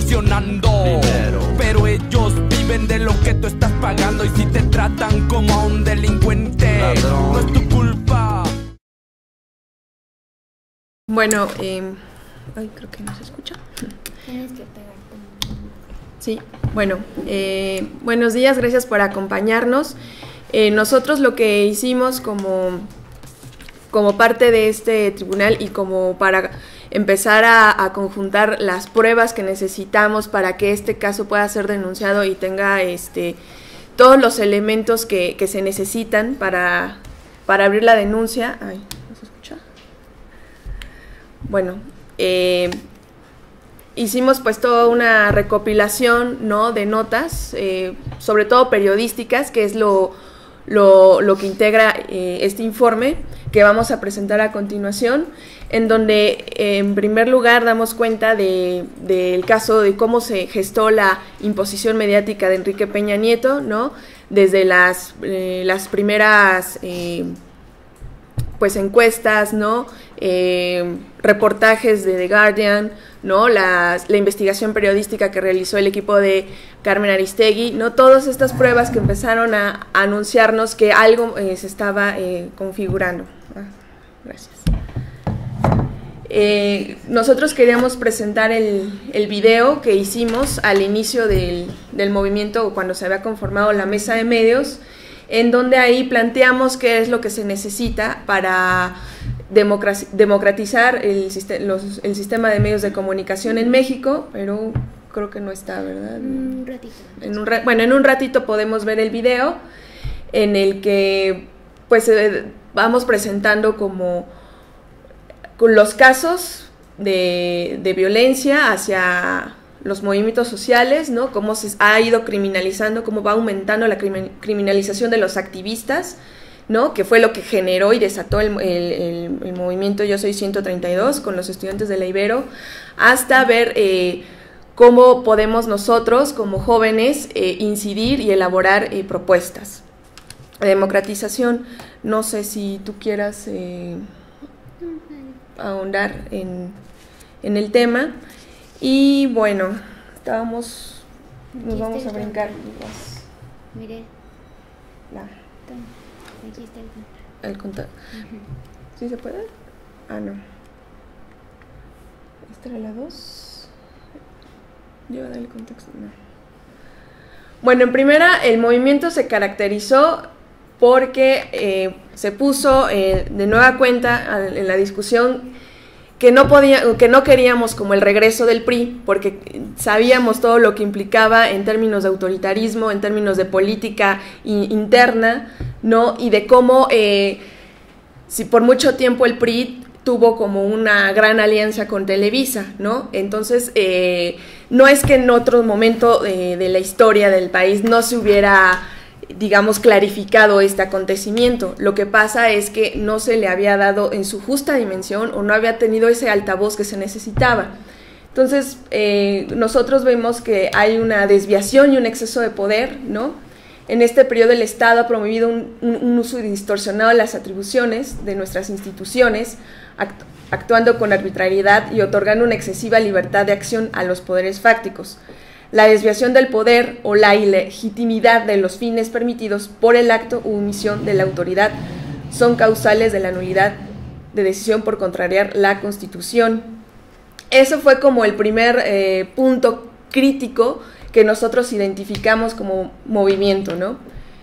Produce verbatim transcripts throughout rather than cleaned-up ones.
extorsionando. Dinero. Pero ellos viven de lo que tú estás pagando. Y si te tratan como a un delincuente, ladrón, no es tu culpa. Bueno, eh, ay, creo que no se escucha. Tienes que pegarte. Sí, bueno, eh, buenos días, gracias por acompañarnos. Eh, nosotros lo que hicimos como, como parte de este tribunal y como para empezar a, a conjuntar las pruebas que necesitamos para que este caso pueda ser denunciado y tenga este, todos los elementos que, que se necesitan para, para abrir la denuncia. Ay, ¿no se escucha? Bueno, eh, hicimos pues toda una recopilación, ¿no?, de notas, eh, sobre todo periodísticas, que es lo, lo, lo que integra eh, este informe que vamos a presentar a continuación, en donde eh, en primer lugar damos cuenta de, del caso de cómo se gestó la imposición mediática de Enrique Peña Nieto, ¿no?, desde las, eh, las primeras eh, pues encuestas, ¿no?, eh, reportajes de The Guardian, ¿no?, la, la investigación periodística que realizó el equipo de Carmen Aristegui, ¿no?, todas estas pruebas que empezaron a, a anunciarnos que algo eh, se estaba eh, configurando. Ah, gracias. Eh, nosotros queríamos presentar el, el video que hicimos al inicio del, del movimiento, cuando se había conformado la mesa de medios, en donde ahí planteamos qué es lo que se necesita para democratizar el, los, el sistema de medios de comunicación en México, pero creo que no está, ¿verdad? Un ratito. En un, bueno, en un ratito podemos ver el video en el que pues eh, vamos presentando como los casos de, de violencia hacia los movimientos sociales, ¿no?, cómo se ha ido criminalizando, cómo va aumentando la criminalización de los activistas, ¿no?, que fue lo que generó y desató el, el, el, el movimiento Yo Soy ciento treinta y dos con los estudiantes de la Ibero, hasta ver eh, cómo podemos nosotros como jóvenes eh, incidir y elaborar eh, propuestas. Democratización, no sé si tú quieras eh, ahondar en, en el tema. Y bueno, estábamos, nos Aquí vamos está a el brincar. contacto. Mire, La, toma, aquí está el contacto. el contacto. Uh-huh. ¿Sí se puede? Ah, no. ¿Esta era la dos? Yo voy a dar el contexto. No. Bueno, en primera, el movimiento se caracterizó porque eh, se puso eh, de nueva cuenta en la discusión que no podía, que no queríamos como el regreso del P R I, porque sabíamos todo lo que implicaba en términos de autoritarismo, en términos de política interna, ¿no?, y de cómo eh, si por mucho tiempo el P R I tuvo como una gran alianza con Televisa, ¿no? Entonces, eh, no es que en otro momento eh, de la historia del país no se hubiera, digamos, clarificado este acontecimiento. Lo que pasa es que no se le había dado en su justa dimensión o no había tenido ese altavoz que se necesitaba. Entonces, eh, nosotros vemos que hay una desviación y un exceso de poder, ¿no? En este periodo el Estado ha promovido un, un, un uso distorsionado de las atribuciones de nuestras instituciones, act actuando con arbitrariedad y otorgando una excesiva libertad de acción a los poderes fácticos. La desviación del poder o la ilegitimidad de los fines permitidos por el acto u omisión de la autoridad son causales de la nulidad de decisión por contrariar la Constitución. Eso fue como el primer eh, punto crítico que nosotros identificamos como movimiento, ¿no?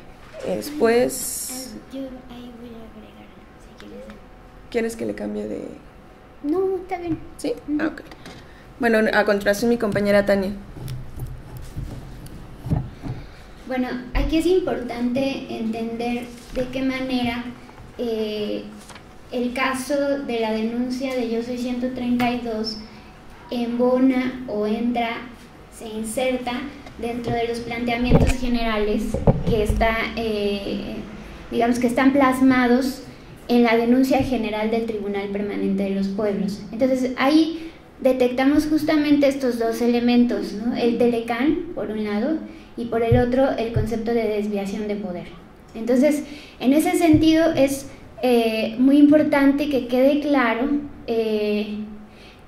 Después... Yo ahí voy a agregar, si quieres. ¿Quieres que le cambie de...? No, está bien. ¿Sí? Uh-huh. Ah, ok. Bueno, a continuación mi compañera Tania. Bueno, aquí es importante entender de qué manera eh, el caso de la denuncia de Yo Soy ciento treinta y dos embona o entra, se inserta dentro de los planteamientos generales que está, eh, digamos que están plasmados en la denuncia general del Tribunal Permanente de los Pueblos. Entonces ahí detectamos justamente estos dos elementos, ¿no? El telecán, por un lado, y por el otro el concepto de desviación de poder. Entonces, en ese sentido es eh, muy importante que quede claro eh,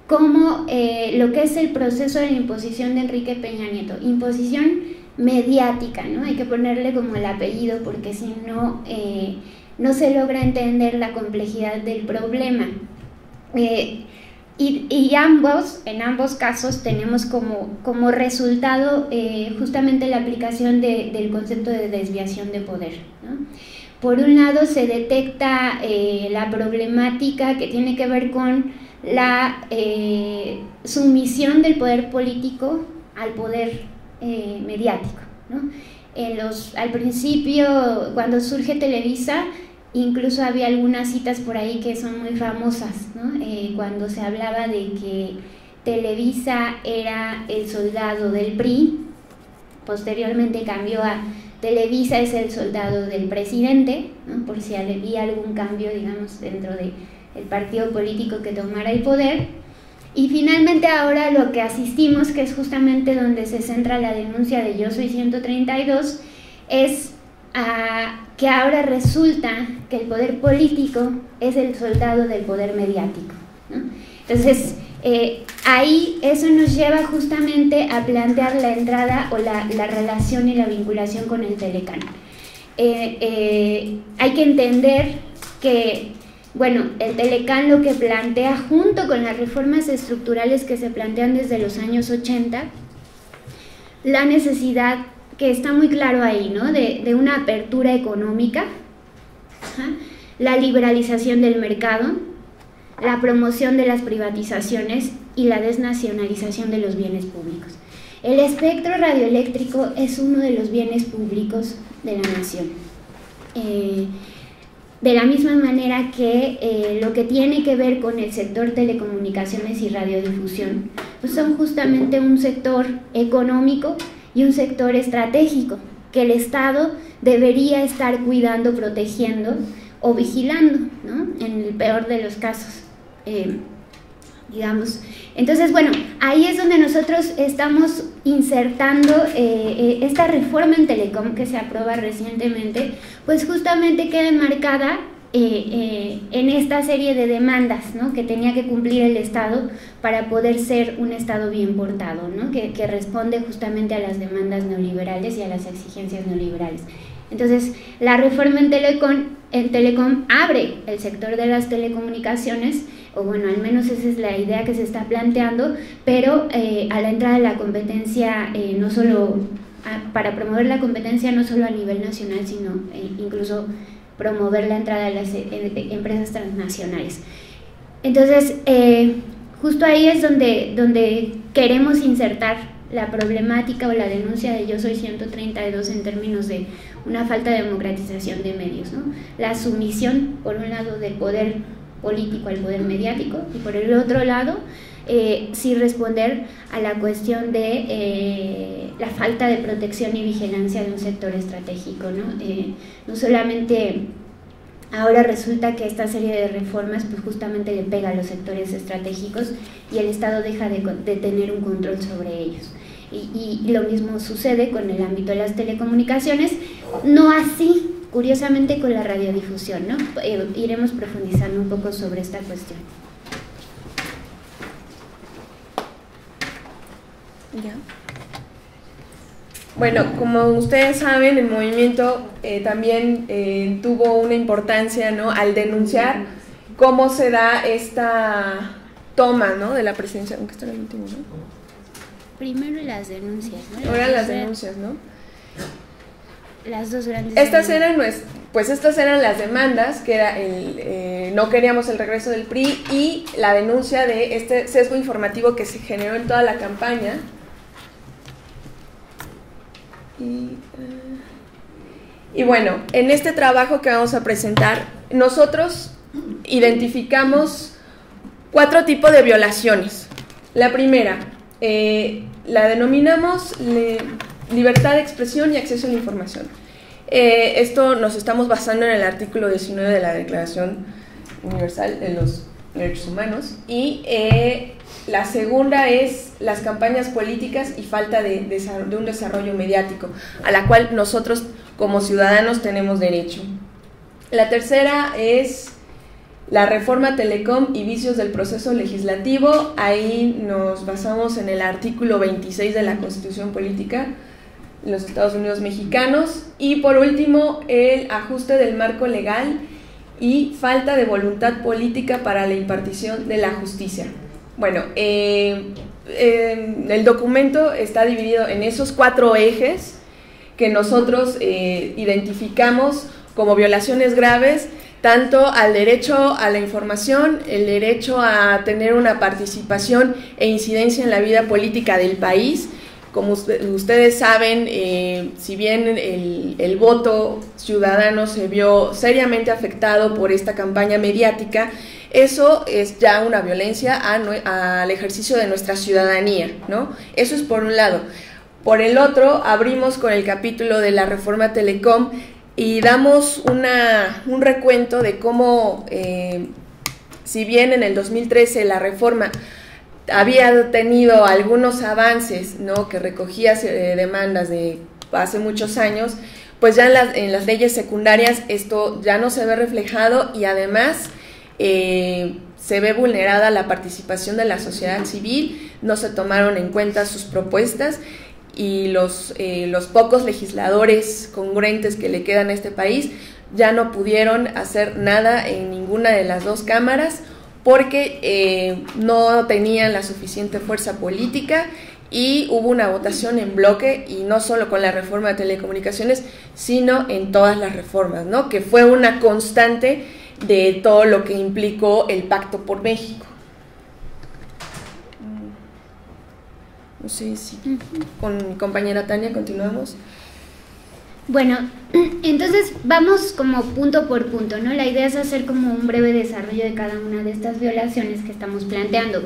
como eh, lo que es el proceso de la imposición de Enrique Peña Nieto, imposición mediática, ¿no? Hay que ponerle como el apellido porque si no, eh, no se logra entender la complejidad del problema. Eh, y, y ambos, en ambos casos tenemos como, como resultado eh, justamente la aplicación de, del concepto de desviación de poder, ¿no? Por un lado se detecta eh, la problemática que tiene que ver con la eh, sumisión del poder político al poder eh, mediático, ¿no? En los, al principio, cuando surge Televisa, incluso había algunas citas por ahí que son muy famosas, ¿no? Eh, cuando se hablaba de que Televisa era el soldado del P R I, posteriormente cambió a Televisa es el soldado del presidente, ¿no? Por si había algún cambio, digamos, dentro del partido político que tomara el poder. Y finalmente ahora lo que asistimos, que es justamente donde se centra la denuncia de Yo Soy ciento treinta y dos, es a que ahora resulta que el poder político es el soldado del poder mediático, ¿no? Entonces, eh, ahí eso nos lleva justamente a plantear la entrada o la, la relación y la vinculación con el Telecán. Eh, eh, hay que entender que, bueno, el Telecán lo que plantea, junto con las reformas estructurales que se plantean desde los años ochenta, la necesidad que está muy claro ahí, ¿no? De, de una apertura económica, ¿ja? La liberalización del mercado, la promoción de las privatizaciones y la desnacionalización de los bienes públicos. El espectro radioeléctrico es uno de los bienes públicos de la nación. Eh, de la misma manera que eh, lo que tiene que ver con el sector telecomunicaciones y radiodifusión, pues son justamente un sector económico y un sector estratégico que el Estado debería estar cuidando, protegiendo o vigilando, ¿no? En el peor de los casos, eh, digamos. Entonces, bueno, ahí es donde nosotros estamos insertando eh, eh, esta reforma en Telecom que se aprueba recientemente, pues justamente queda enmarcada eh, eh, en esta serie de demandas, ¿no? Que tenía que cumplir el Estado para poder ser un Estado bien portado, ¿no? que, que responde justamente a las demandas neoliberales y a las exigencias neoliberales. Entonces, la reforma en Telecom, en Telecom abre el sector de las telecomunicaciones, o bueno, al menos esa es la idea que se está planteando, pero eh, a la entrada de la competencia, eh, no solo a, para promover la competencia no solo a nivel nacional, sino eh, incluso promover la entrada de las eh, empresas transnacionales. Entonces, eh, justo ahí es donde, donde queremos insertar la problemática o la denuncia de Yo Soy ciento treinta y dos en términos de una falta de democratización de medios, ¿no? La sumisión, por un lado, del poder político al poder mediático, y por el otro lado, eh, sí responder a la cuestión de eh, la falta de protección y vigilancia de un sector estratégico, ¿no? Eh, no solamente ahora resulta que esta serie de reformas pues justamente le pega a los sectores estratégicos y el Estado deja de, de tener un control sobre ellos. Y, y lo mismo sucede con el ámbito de las telecomunicaciones, no así, curiosamente, con la radiodifusión, ¿no? Eh, iremos profundizando un poco sobre esta cuestión. Ya. Bueno, como ustedes saben, el movimiento eh, también eh, tuvo una importancia, ¿no? Al denunciar cómo se da esta toma, ¿no? De la presidencia, aunque esto era el último, ¿no? Primero las denuncias, ¿no? Ahora las denuncias, ¿no? Las dos grandes Estas denuncias. eran, pues estas eran las demandas, que era el, eh, no queríamos el regreso del P R I y la denuncia de este sesgo informativo que se generó en toda la campaña. Y, uh, y bueno, en este trabajo que vamos a presentar, nosotros identificamos cuatro tipos de violaciones. La primera, eh, la denominamos le, libertad de expresión y acceso a la información. Eh, esto nos estamos basando en el artículo diecinueve de la Declaración Universal de los Derechos Humanos. Y eh, la segunda es las campañas políticas y falta de, de, de un desarrollo mediático, a la cual nosotros como ciudadanos tenemos derecho. La tercera es la reforma Telecom y vicios del proceso legislativo. Ahí nos basamos en el artículo veintiséis de la Constitución Política de los Estados Unidos Mexicanos. Y por último, el ajuste del marco legal y falta de voluntad política para la impartición de la justicia. Bueno, eh, eh, el documento está dividido en esos cuatro ejes que nosotros eh, identificamos como violaciones graves, tanto al derecho a la información, el derecho a tener una participación e incidencia en la vida política del país. Como ustedes saben, eh, si bien el, el voto ciudadano se vio seriamente afectado por esta campaña mediática, eso es ya una violencia a, al ejercicio de nuestra ciudadanía, ¿no? Eso es por un lado. Por el otro, abrimos con el capítulo de la reforma Telecom y damos una, un recuento de cómo, eh, si bien en el dos mil trece la reforma había tenido algunos avances, ¿no?, que recogía eh, demandas de hace muchos años, pues ya en las, en las leyes secundarias esto ya no se ve reflejado y además eh, se ve vulnerada la participación de la sociedad civil, no se tomaron en cuenta sus propuestas y los, eh, los pocos legisladores congruentes que le quedan a este país ya no pudieron hacer nada en ninguna de las dos cámaras porque eh, no tenían la suficiente fuerza política y hubo una votación en bloque, y no solo con la reforma de telecomunicaciones, sino en todas las reformas, ¿no?, que fue una constante de todo lo que implicó el Pacto por México. No sé si con mi compañera Tania continuamos. Bueno, entonces vamos como punto por punto, ¿no? La idea es hacer como un breve desarrollo de cada una de estas violaciones que estamos planteando.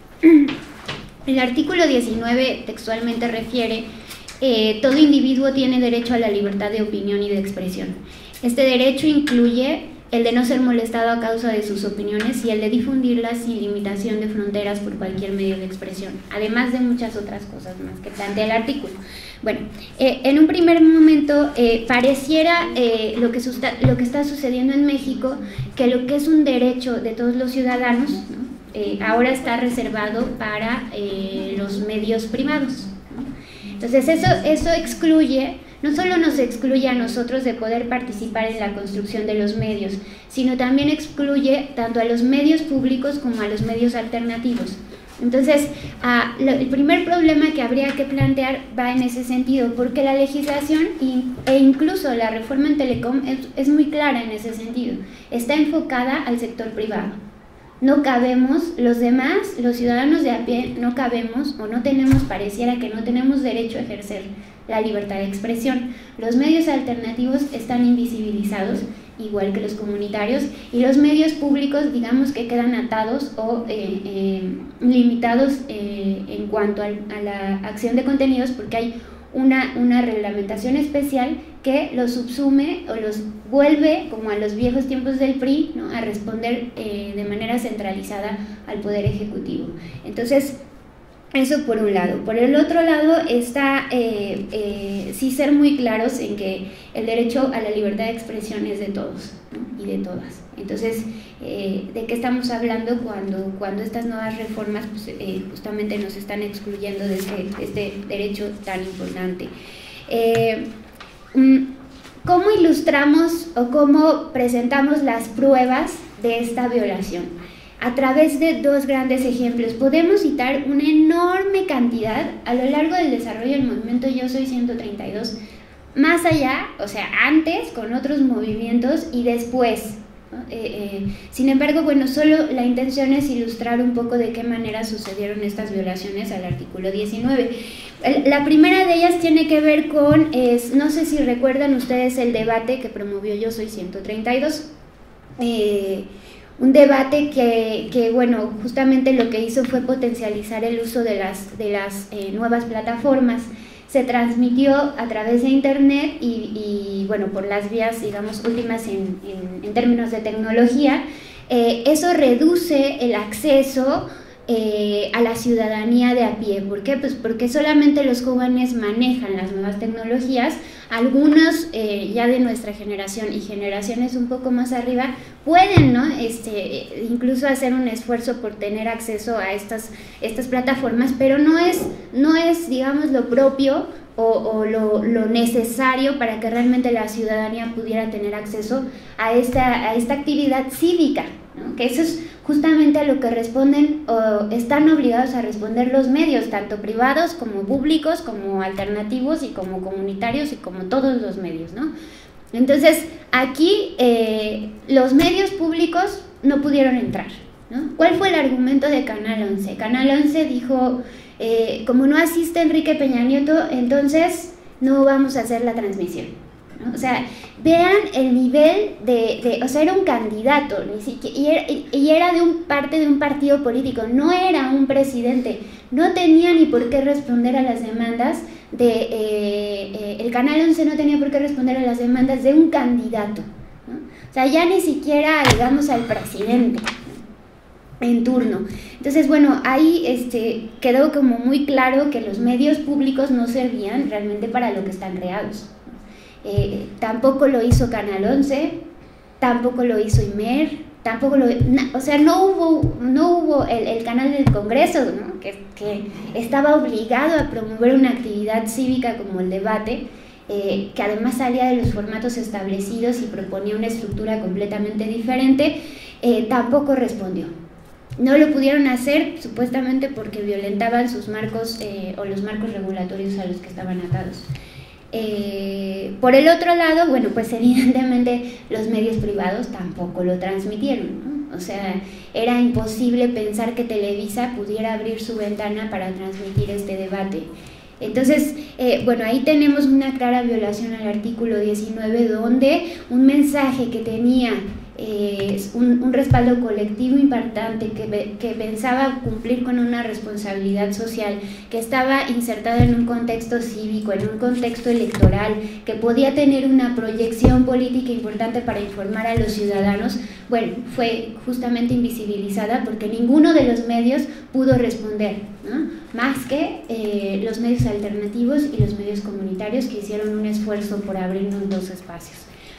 El artículo diecinueve textualmente refiere, eh, todo individuo tiene derecho a la libertad de opinión y de expresión. Este derecho incluye el de no ser molestado a causa de sus opiniones y el de difundirlas sin limitación de fronteras por cualquier medio de expresión, además de muchas otras cosas más que plantea el artículo. Bueno, eh, en un primer momento eh, pareciera eh, lo, que susta, lo que está sucediendo en México, que lo que es un derecho de todos los ciudadanos, ¿no?, eh, ahora está reservado para eh, los medios privados, ¿no? Entonces eso, eso excluye, no solo nos excluye a nosotros de poder participar en la construcción de los medios, sino también excluye tanto a los medios públicos como a los medios alternativos. Entonces, ah, lo, el primer problema que habría que plantear va en ese sentido, porque la legislación in, e incluso la reforma en Telecom es, es muy clara en ese sentido, está enfocada al sector privado. No cabemos, los demás, los ciudadanos de a pie, no cabemos o no tenemos, pareciera que no tenemos derecho a ejercer la libertad de expresión. Los medios alternativos están invisibilizados, igual que los comunitarios, y los medios públicos, digamos que quedan atados o eh, eh, limitados eh, en cuanto a, a la acción de contenidos, porque hay una, una reglamentación especial que los subsume o los vuelve, como a los viejos tiempos del P R I, ¿no?, a responder eh, de manera centralizada al Poder Ejecutivo. Entonces, eso por un lado. Por el otro lado está eh, eh, sí ser muy claros en que el derecho a la libertad de expresión es de todos, ¿no?, y de todas. Entonces, eh, ¿de qué estamos hablando cuando, cuando estas nuevas reformas pues, eh, justamente nos están excluyendo de este, este derecho tan importante? Eh, ¿Cómo ilustramos o cómo presentamos las pruebas de esta violación? A través de dos grandes ejemplos. Podemos citar una enorme cantidad a lo largo del desarrollo del movimiento Yo Soy ciento treinta y dos, más allá, o sea, antes con otros movimientos y después, ¿no? Eh, eh, sin embargo, bueno, solo la intención es ilustrar un poco de qué manera sucedieron estas violaciones al artículo diecinueve. La primera de ellas tiene que ver con, es, no sé si recuerdan ustedes el debate que promovió Yo Soy ciento treinta y dos, eh, un debate que, que, bueno, justamente lo que hizo fue potencializar el uso de las, de las eh, nuevas plataformas. Se transmitió a través de internet y, y bueno, por las vías, digamos, últimas en, en, en términos de tecnología. Eh, eso reduce el acceso eh, a la ciudadanía de a pie. ¿Por qué? Pues porque solamente los jóvenes manejan las nuevas tecnologías, algunos eh, ya de nuestra generación y generaciones un poco más arriba pueden, ¿no? Este, incluso hacer un esfuerzo por tener acceso a estas, estas plataformas, pero no es, no es, digamos, lo propio o, o lo, lo necesario para que realmente la ciudadanía pudiera tener acceso a esta, a esta actividad cívica, ¿no? Que eso es justamente a lo que responden o están obligados a responder los medios, tanto privados como públicos, como alternativos y como comunitarios y como todos los medios, ¿no? Entonces, aquí eh, los medios públicos no pudieron entrar, ¿no? ¿Cuál fue el argumento de Canal once? Canal once dijo, eh, como no asiste Enrique Peña Nieto, entonces no vamos a hacer la transmisión, ¿no? O sea, vean el nivel de, de, o sea, era un candidato, ni siquiera, y, era, y era de un parte de un partido político, no era un presidente, no tenía ni por qué responder a las demandas de, eh, eh, el Canal once no tenía por qué responder a las demandas de un candidato, ¿no? O sea, ya ni siquiera, digamos, al presidente, ¿no? En turno. Entonces, bueno, ahí este, quedó como muy claro que los medios públicos no servían realmente para lo que están creados. Eh, tampoco lo hizo Canal once, tampoco lo hizo Imer, tampoco lo, na, o sea, no hubo, no hubo el, el canal del Congreso, ¿no? que, que estaba obligado a promover una actividad cívica como el debate, eh, que además salía de los formatos establecidos y proponía una estructura completamente diferente, eh, tampoco respondió. No lo pudieron hacer supuestamente porque violentaban sus marcos eh, o los marcos regulatorios a los que estaban atados. Eh, por el otro lado, bueno, pues evidentemente los medios privados tampoco lo transmitieron, ¿no? O sea, era imposible pensar que Televisa pudiera abrir su ventana para transmitir este debate. Entonces, eh, bueno, ahí tenemos una clara violación al artículo diecinueve, donde un mensaje que tenía eh, un, un respaldo colectivo importante, que, que pensaba cumplir con una responsabilidad social, que estaba insertada en un contexto cívico, en un contexto electoral, que podía tener una proyección política importante para informar a los ciudadanos, bueno, fue justamente invisibilizada porque ninguno de los medios pudo responder, ¿no? Más que eh, los medios alternativos y los medios comunitarios, que hicieron un esfuerzo por abrirnos dos espacios.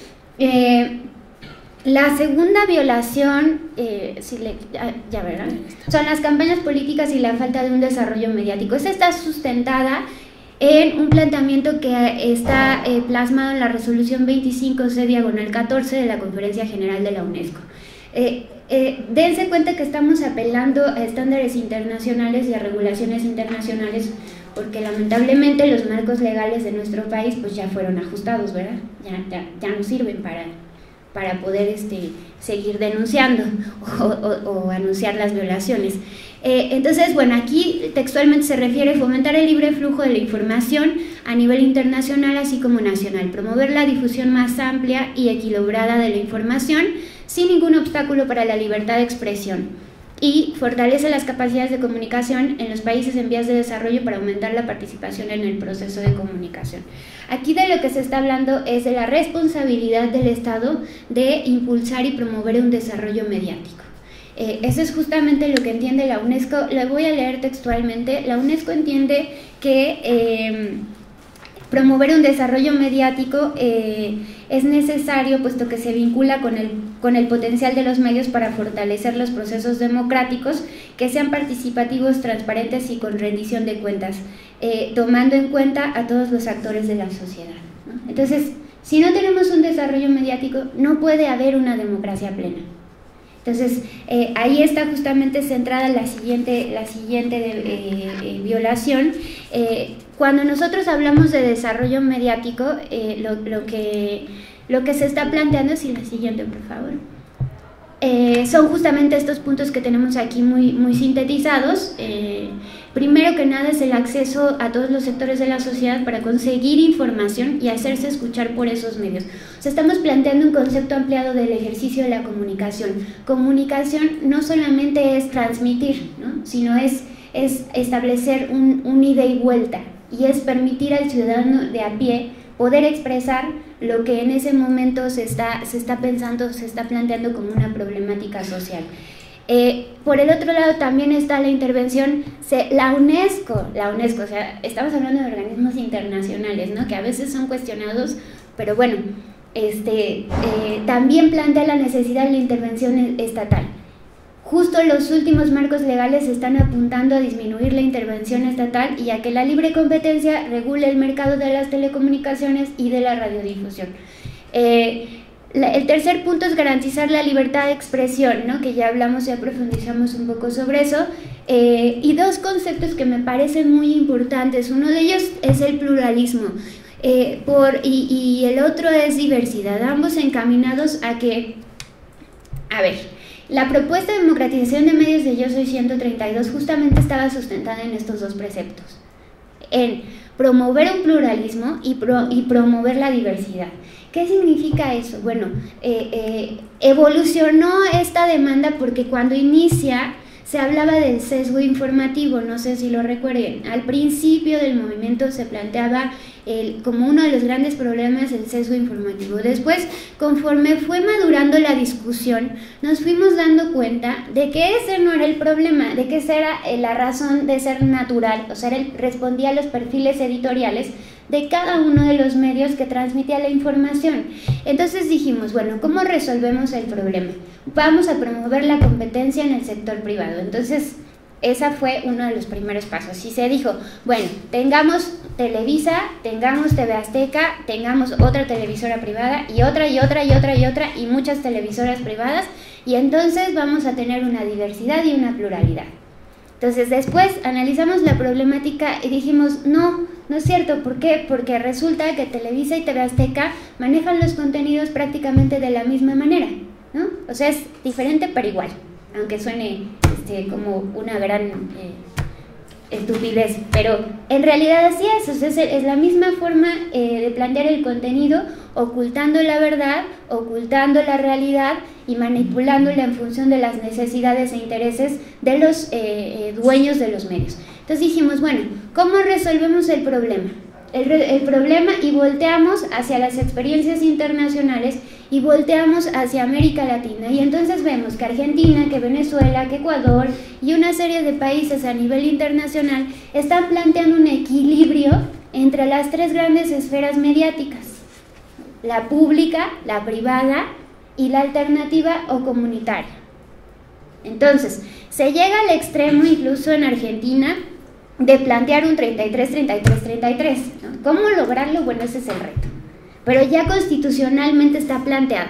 Eh, La segunda violación, eh, si le, ya, ya verán, son las campañas políticas y la falta de un desarrollo mediático. Esta está sustentada en un planteamiento que está eh, plasmado en la resolución veinticinco C diagonal catorce de la Conferencia General de la UNESCO. Eh, eh, dense cuenta que estamos apelando a estándares internacionales y a regulaciones internacionales, porque lamentablemente los marcos legales de nuestro país pues ya fueron ajustados, ¿verdad? Ya, ya, ya no sirven para... para poder este, seguir denunciando o, o, o anunciar las violaciones. Eh, entonces, bueno, aquí textualmente se refiere a fomentar el libre flujo de la información a nivel internacional así como nacional, promover la difusión más amplia y equilibrada de la información sin ningún obstáculo para la libertad de expresión, y fortalece las capacidades de comunicación en los países en vías de desarrollo para aumentar la participación en el proceso de comunicación. Aquí de lo que se está hablando es de la responsabilidad del Estado de impulsar y promover un desarrollo mediático. Eh, eso es justamente lo que entiende la UNESCO. Le voy a leer textualmente. La UNESCO entiende que eh, promover un desarrollo mediático eh, es necesario, puesto que se vincula con el, con el potencial de los medios para fortalecer los procesos democráticos que sean participativos, transparentes y con rendición de cuentas, eh, tomando en cuenta a todos los actores de la sociedad, ¿no? Entonces, si no tenemos un desarrollo mediático, no puede haber una democracia plena. Entonces, eh, ahí está justamente centrada la siguiente, la siguiente de, eh, eh, violación. Eh, cuando nosotros hablamos de desarrollo mediático, eh, lo, lo, que, lo que se está planteando, si la siguiente, por favor, eh, son justamente estos puntos que tenemos aquí muy, muy sintetizados. Eh, primero que nada es el acceso a todos los sectores de la sociedad para conseguir información y hacerse escuchar por esos medios. O sea, estamos planteando un concepto ampliado del ejercicio de la comunicación. Comunicación no solamente es transmitir, ¿no? Sino es, es establecer un, un ida y vuelta, y es permitir al ciudadano de a pie poder expresar lo que en ese momento se está, se está pensando, se está planteando como una problemática social. Eh, por el otro lado también está la intervención, se, la UNESCO, la UNESCO, o sea, estamos hablando de organismos internacionales, ¿no? Que a veces son cuestionados, pero bueno, este, eh, también plantea la necesidad de la intervención estatal. Justo los últimos marcos legales están apuntando a disminuir la intervención estatal y a que la libre competencia regule el mercado de las telecomunicaciones y de la radiodifusión. Eh, la, el tercer punto es garantizar la libertad de expresión, ¿no? Que ya hablamos, ya profundizamos un poco sobre eso, eh, y dos conceptos que me parecen muy importantes. Uno de ellos es el pluralismo, eh, por, y, y el otro es diversidad, ambos encaminados a que, a ver, la propuesta de democratización de medios de Yo Soy ciento treinta y dos justamente estaba sustentada en estos dos preceptos, en promover un pluralismo y, pro, y promover la diversidad. ¿Qué significa eso? Bueno, eh, eh, evolucionó esta demanda porque cuando inicia se hablaba del sesgo informativo, no sé si lo recuerden. Al principio del movimiento se planteaba el, como uno de los grandes problemas el sesgo informativo. Después, conforme fue madurando la discusión, nos fuimos dando cuenta de que ese no era el problema, de que esa era la razón de ser natural, o sea, él respondía a los perfiles editoriales de cada uno de los medios que transmitía la información. Entonces dijimos, bueno, ¿cómo resolvemos el problema? Vamos a promover la competencia en el sector privado. Entonces, ese fue uno de los primeros pasos. Y se dijo, bueno, tengamos Televisa, tengamos T V Azteca, tengamos otra televisora privada y otra y otra y otra y otra y muchas televisoras privadas, y entonces vamos a tener una diversidad y una pluralidad. Entonces después analizamos la problemática y dijimos, no, no es cierto. ¿Por qué? Porque resulta que Televisa y T V Azteca manejan los contenidos prácticamente de la misma manera, ¿no? O sea, es diferente pero igual, aunque suene este, como una gran eh, estupidez, pero en realidad así es. O sea, es, es la misma forma eh, de plantear el contenido, ocultando la verdad, ocultando la realidad y manipulándola en función de las necesidades e intereses de los eh, eh, dueños de los medios. Entonces dijimos, bueno, ¿cómo resolvemos el problema? El, el problema y volteamos hacia las experiencias internacionales y volteamos hacia América Latina, y entonces vemos que Argentina, que Venezuela, que Ecuador y una serie de países a nivel internacional están planteando un equilibrio entre las tres grandes esferas mediáticas: la pública, la privada y la alternativa o comunitaria. Entonces, se llega al extremo incluso en Argentina de plantear un treinta y tres, treinta y tres, treinta y tres, ¿no? ¿Cómo lograrlo? Bueno, ese es el reto. Pero ya constitucionalmente está planteado.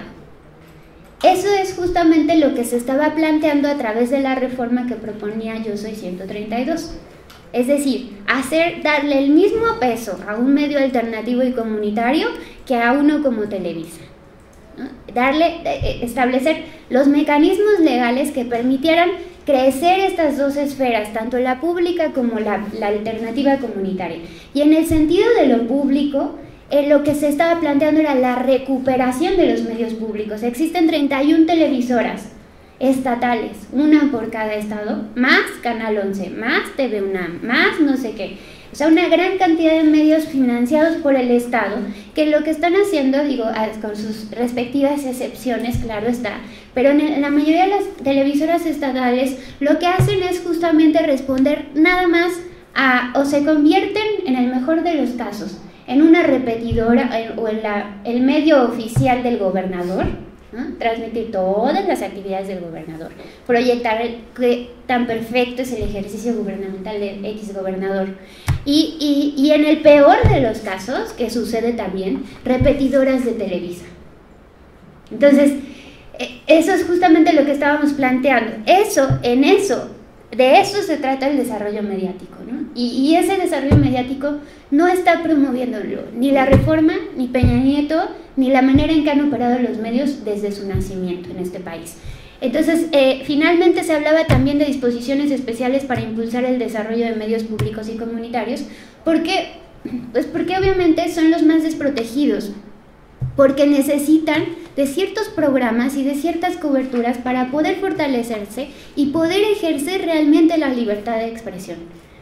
Eso es justamente lo que se estaba planteando a través de la reforma que proponía Yo Soy ciento treinta y dos. Es decir, hacer, darle el mismo peso a un medio alternativo y comunitario que a uno como Televisa, ¿no? Darle, establecer los mecanismos legales que permitieran crecer estas dos esferas, tanto la pública como la, la alternativa comunitaria. Y en el sentido de lo público, eh, lo que se estaba planteando era la recuperación de los medios públicos. Existen treinta y una televisoras estatales, una por cada estado, más Canal once, más T V UNAM, más no sé qué. O sea, una gran cantidad de medios financiados por el Estado, que lo que están haciendo, digo, con sus respectivas excepciones, claro está, pero en la mayoría de las televisoras estatales lo que hacen es justamente responder nada más a, o se convierten, en el mejor de los casos, en una repetidora en, o en la, el medio oficial del gobernador, ¿no? Transmitir todas las actividades del gobernador, proyectar que tan perfecto es el ejercicio gubernamental de X gobernador, y, y, y en el peor de los casos, que sucede también, repetidoras de Televisa. Entonces, eso es justamente lo que estábamos planteando. Eso, en eso, de eso se trata el desarrollo mediático, ¿no? Y, y ese desarrollo mediático no está promoviéndolo ni la reforma, ni Peña Nieto, ni la manera en que han operado los medios desde su nacimiento en este país. Entonces, eh, finalmente se hablaba también de disposiciones especiales para impulsar el desarrollo de medios públicos y comunitarios, porque, pues porque obviamente son los más desprotegidos, porque necesitan de ciertos programas y de ciertas coberturas para poder fortalecerse y poder ejercer realmente la libertad de expresión.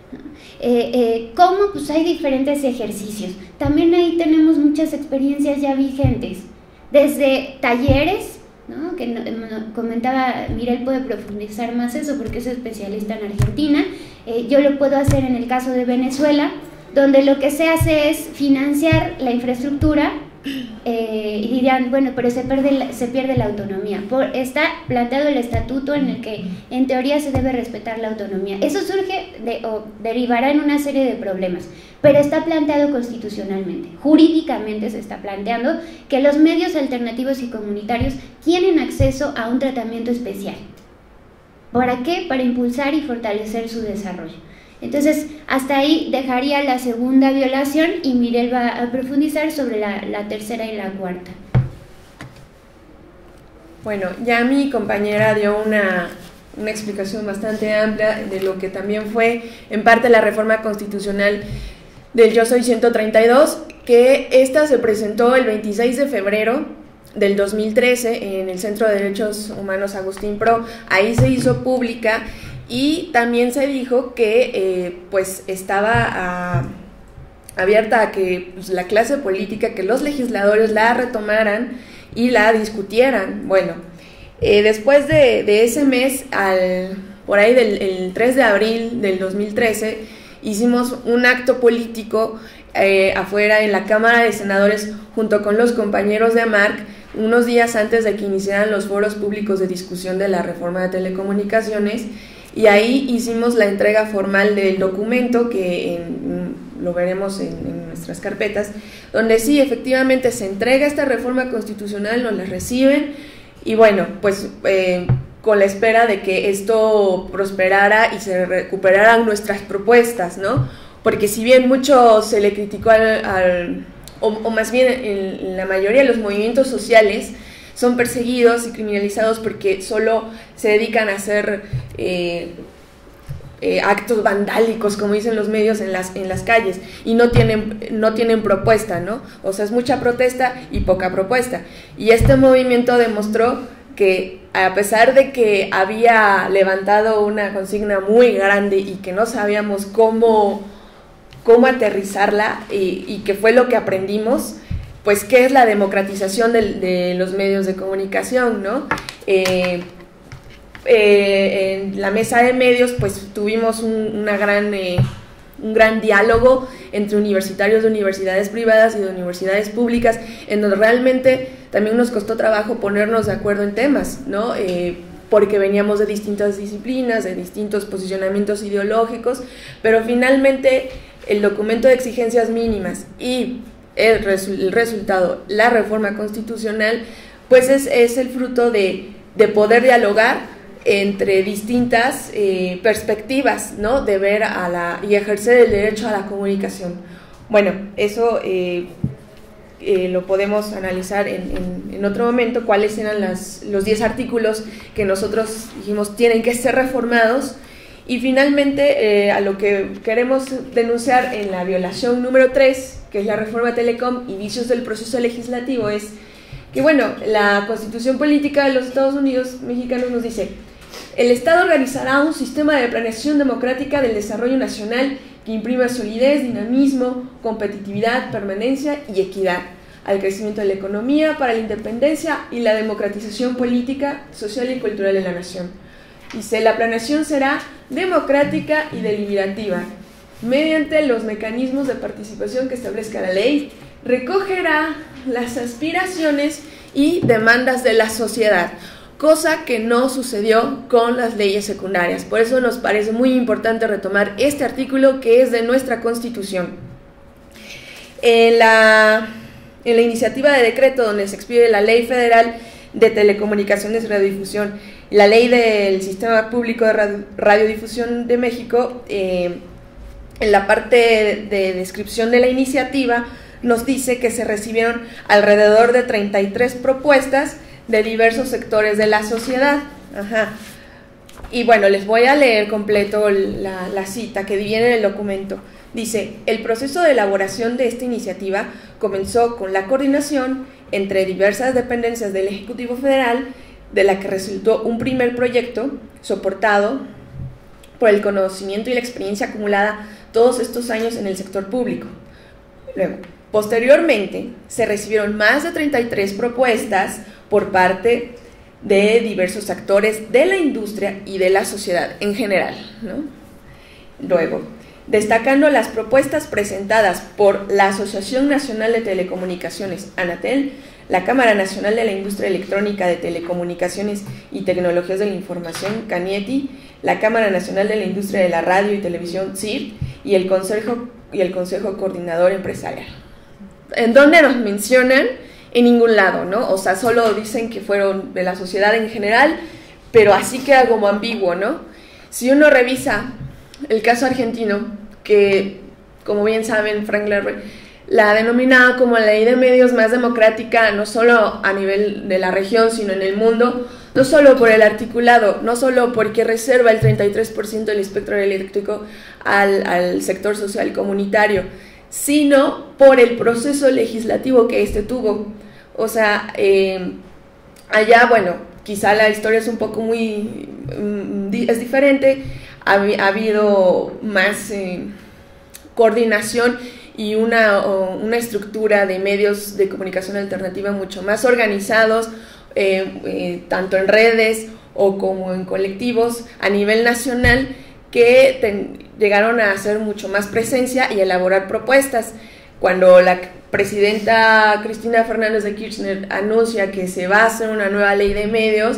Eh, eh, ¿Cómo? Pues hay diferentes ejercicios. También ahí tenemos muchas experiencias ya vigentes, desde talleres, ¿no? que no, no, comentaba, Mireille puede profundizar más eso porque es especialista en Argentina, eh, yo lo puedo hacer en el caso de Venezuela, donde lo que se hace es financiar la infraestructura, eh, y dirían, bueno, pero se pierde la, se pierde la autonomía. Por, está planteado el estatuto en el que en teoría se debe respetar la autonomía. Eso surge de, o derivará en una serie de problemas, pero está planteado constitucionalmente. Jurídicamente se está planteando que los medios alternativos y comunitarios tienen acceso a un tratamiento especial. ¿Para qué? Para impulsar y fortalecer su desarrollo. Entonces, hasta ahí dejaría la segunda violación y Mireille va a profundizar sobre la, la tercera y la cuarta. Bueno, ya mi compañera dio una, una explicación bastante amplia de lo que también fue en parte la reforma constitucional del Yo Soy ciento treinta y dos, que esta se presentó el veintiséis de febrero del dos mil trece en el Centro de Derechos Humanos Agustín Pro. Ahí se hizo pública. Y también se dijo que eh, pues estaba a, abierta a que pues, la clase política, que los legisladores la retomaran y la discutieran. Bueno, eh, después de, de ese mes, al, por ahí del el tres de abril del dos mil trece, hicimos un acto político eh, afuera en la Cámara de Senadores junto con los compañeros de AMARC, unos días antes de que iniciaran los foros públicos de discusión de la reforma de telecomunicaciones. Y ahí hicimos la entrega formal del documento, que en, lo veremos en, en nuestras carpetas, donde sí, efectivamente se entrega esta reforma constitucional, nos la reciben, y bueno, pues eh, con la espera de que esto prosperara y se recuperaran nuestras propuestas, ¿no? Porque si bien mucho se le criticó al, al o, o más bien en, en la mayoría de los movimientos sociales, son perseguidos y criminalizados porque solo se dedican a hacer eh, eh, actos vandálicos, como dicen los medios, en las, en las calles, y no tienen, no tienen propuesta, ¿no? O sea, es mucha protesta y poca propuesta. Y este movimiento demostró que, a pesar de que había levantado una consigna muy grande y que no sabíamos cómo, cómo aterrizarla, y, y que fue lo que aprendimos, pues qué es la democratización de, de los medios de comunicación, ¿no? Eh, eh, en la mesa de medios, pues tuvimos un, una gran, eh, un gran diálogo entre universitarios de universidades privadas y de universidades públicas, en donde realmente también nos costó trabajo ponernos de acuerdo en temas, ¿no? Eh, porque veníamos de distintas disciplinas, de distintos posicionamientos ideológicos, pero finalmente el documento de exigencias mínimas y El, resu el resultado, la reforma constitucional, pues es, es el fruto de, de poder dialogar entre distintas eh, perspectivas, ¿no? De ver a la, y ejercer el derecho a la comunicación. Bueno, eso eh, eh, lo podemos analizar en, en, en otro momento, cuáles eran las, los diez artículos que nosotros dijimos tienen que ser reformados. Y finalmente, eh, a lo que queremos denunciar en la violación número tres, que es la reforma Telecom y vicios del proceso legislativo, es que, bueno, la Constitución Política de los Estados Unidos Mexicanos nos dice: el Estado organizará un sistema de planeación democrática del desarrollo nacional que imprima solidez, dinamismo, competitividad, permanencia y equidad al crecimiento de la economía, para la independencia y la democratización política, social y cultural de la nación. Dice, la planeación será democrática y deliberativa, mediante los mecanismos de participación que establezca la ley, recogerá las aspiraciones y demandas de la sociedad, cosa que no sucedió con las leyes secundarias. Por eso nos parece muy importante retomar este artículo que es de nuestra Constitución. En la, en la iniciativa de decreto donde se expide la Ley Federal de Telecomunicaciones y Radiodifusión, la Ley del Sistema Público de Radio, Radiodifusión de México, eh, en la parte de, de descripción de la iniciativa, nos dice que se recibieron alrededor de treinta y tres propuestas de diversos sectores de la sociedad. Ajá. Y bueno, les voy a leer completo la, la cita que viene en el documento. Dice, el proceso de elaboración de esta iniciativa comenzó con la coordinación entre diversas dependencias del Ejecutivo Federal, de la que resultó un primer proyecto soportado por el conocimiento y la experiencia acumulada todos estos años en el sector público. Luego, posteriormente, se recibieron más de treinta y tres propuestas por parte de diversos actores de la industria y de la sociedad en general, ¿no? Luego, destacando las propuestas presentadas por la Asociación Nacional de Telecomunicaciones, ANATEL, la Cámara Nacional de la Industria Electrónica de Telecomunicaciones y Tecnologías de la Información, CANIETI, la Cámara Nacional de la Industria de la Radio y Televisión, C I R, y el Consejo, y el Consejo Coordinador Empresarial. ¿En dónde nos mencionan? En ningún lado, ¿no? O sea, solo dicen que fueron de la sociedad en general, pero así queda como ambiguo, ¿no? Si uno revisa el caso argentino, que como bien saben, Frank Lerber la denominaba como la ley de medios más democrática, no solo a nivel de la región, sino en el mundo, no solo por el articulado, no solo porque reserva el treinta y tres por ciento del espectro eléctrico al, al sector social y comunitario, sino por el proceso legislativo que este tuvo. O sea, eh, allá, bueno, quizá la historia es un poco muy, es diferente, ha, ha habido más eh, coordinación y una, una estructura de medios de comunicación alternativa mucho más organizados, eh, eh, tanto en redes o como en colectivos a nivel nacional, que ten, llegaron a hacer mucho más presencia y elaborar propuestas. Cuando la presidenta Cristina Fernández de Kirchner anuncia que se va a hacer una nueva ley de medios,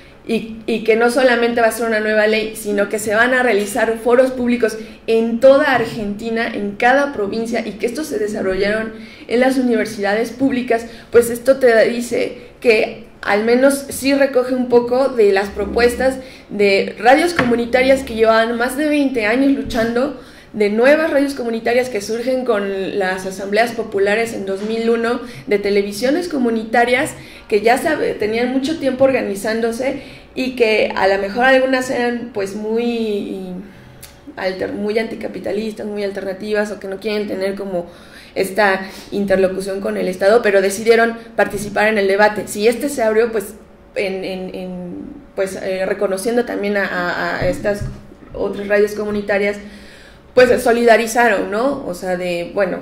y, y que no solamente va a ser una nueva ley, sino que se van a realizar foros públicos en toda Argentina, en cada provincia, y que estos se desarrollaron en las universidades públicas, pues esto te dice que al menos sí recoge un poco de las propuestas de radios comunitarias que llevaban más de veinte años luchando, de nuevas radios comunitarias que surgen con las asambleas populares en dos mil uno, de televisiones comunitarias que ya sabe, tenían mucho tiempo organizándose y que a lo mejor algunas eran pues muy, alter, muy anticapitalistas, muy alternativas, o que no quieren tener como esta interlocución con el Estado, pero decidieron participar en el debate. Si este se abrió, pues, en, en, en, pues eh, reconociendo también a, a, a estas otras radios comunitarias, pues se solidarizaron, ¿no? O sea, de, bueno,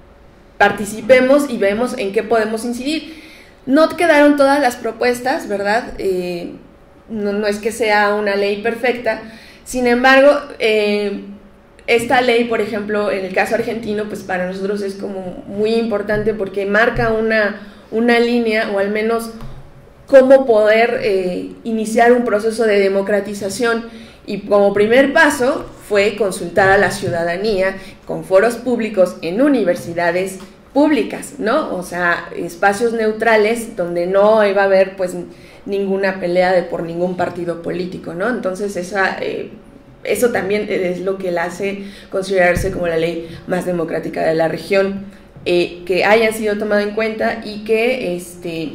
participemos y vemos en qué podemos incidir. No quedaron todas las propuestas, ¿verdad? Eh, no, no es que sea una ley perfecta, sin embargo, eh, esta ley, por ejemplo, en el caso argentino, pues para nosotros es como muy importante porque marca una, una línea, o al menos cómo poder eh, iniciar un proceso de democratización, y como primer paso fue consultar a la ciudadanía con foros públicos en universidades públicas, ¿no? O sea, espacios neutrales donde no iba a haber pues ninguna pelea de por ningún partido político, ¿no? Entonces esa, eh, eso también es lo que la hace considerarse como la ley más democrática de la región, eh, que hayan sido tomado en cuenta y que, este,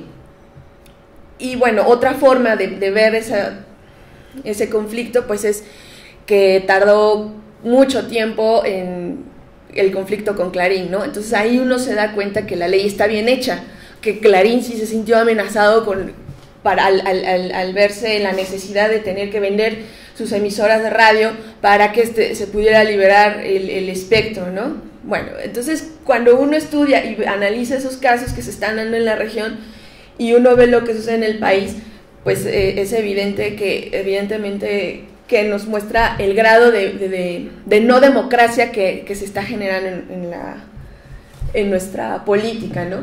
y bueno, otra forma de, de ver esa, ese conflicto pues es que tardó mucho tiempo en el conflicto con Clarín, ¿no? Entonces ahí uno se da cuenta que la ley está bien hecha, que Clarín sí se sintió amenazado con, para, al, al, al verse la necesidad de tener que vender sus emisoras de radio para que este, se pudiera liberar el, el espectro, ¿no? Bueno, entonces cuando uno estudia y analiza esos casos que se están dando en la región y uno ve lo que sucede en el país, pues eh, es evidente que, evidentemente, que nos muestra el grado de, de, de, de no democracia que, que se está generando en, en, la, en nuestra política, ¿no?